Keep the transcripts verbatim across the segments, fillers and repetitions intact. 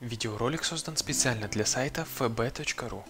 Видеоролик создан специально для сайта эф бэ точка ру.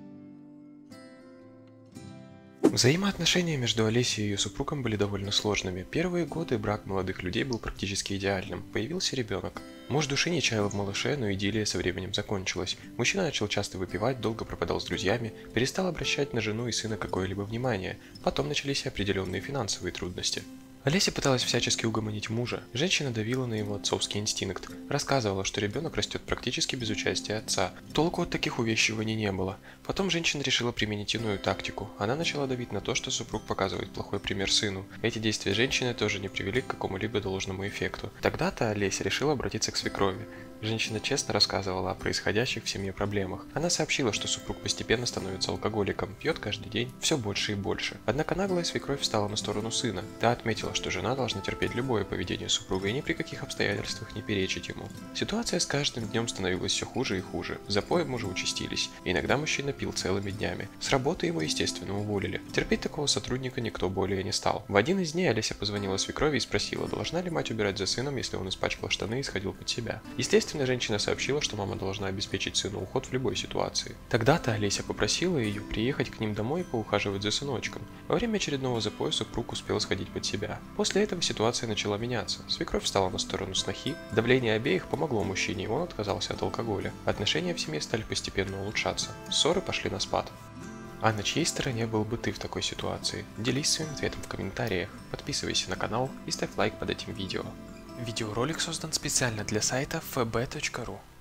Взаимоотношения между Олесей и ее супругом были довольно сложными. Первые годы брак молодых людей был практически идеальным. Появился ребенок. Муж души не чаял в малыше, но идиллия со временем закончилась. Мужчина начал часто выпивать, долго пропадал с друзьями, перестал обращать на жену и сына какое-либо внимание. Потом начались и определенные финансовые трудности. Олеся пыталась всячески угомонить мужа. Женщина давила на его отцовский инстинкт. Рассказывала, что ребенок растет практически без участия отца. Толку от таких увещеваний не было. Потом женщина решила применить иную тактику. Она начала давить на то, что супруг показывает плохой пример сыну. Эти действия женщины тоже не привели к какому-либо должному эффекту. Тогда-то Олеся решила обратиться к свекрови. Женщина честно рассказывала о происходящих в семье проблемах. Она сообщила, что супруг постепенно становится алкоголиком, пьет каждый день все больше и больше. Однако наглая свекровь встала на сторону сына. Та отметила, что жена должна терпеть любое поведение супруга и ни при каких обстоятельствах не перечить ему. Ситуация с каждым днем становилась все хуже и хуже. Запои мужа участились. Иногда мужчина пил целыми днями. С работы его, естественно, уволили. Терпеть такого сотрудника никто более не стал. В один из дней Олеся позвонила свекрови и спросила, должна ли мать убирать за сыном, если он испачкал штаны и сходил под себя. Естественно, женщина сообщила, что мама должна обеспечить сыну уход в любой ситуации. Тогда-то Олеся попросила ее приехать к ним домой и поухаживать за сыночком. Во время очередного запоя супруг успел сходить под себя. После этого ситуация начала меняться. Свекровь встала на сторону снохи, давление обеих помогло мужчине, и он отказался от алкоголя. Отношения в семье стали постепенно улучшаться. Ссоры пошли на спад. А на чьей стороне был бы ты в такой ситуации? Делись своим ответом в комментариях, подписывайся на канал и ставь лайк под этим видео. Видеоролик создан специально для сайта эф бэ точка ру.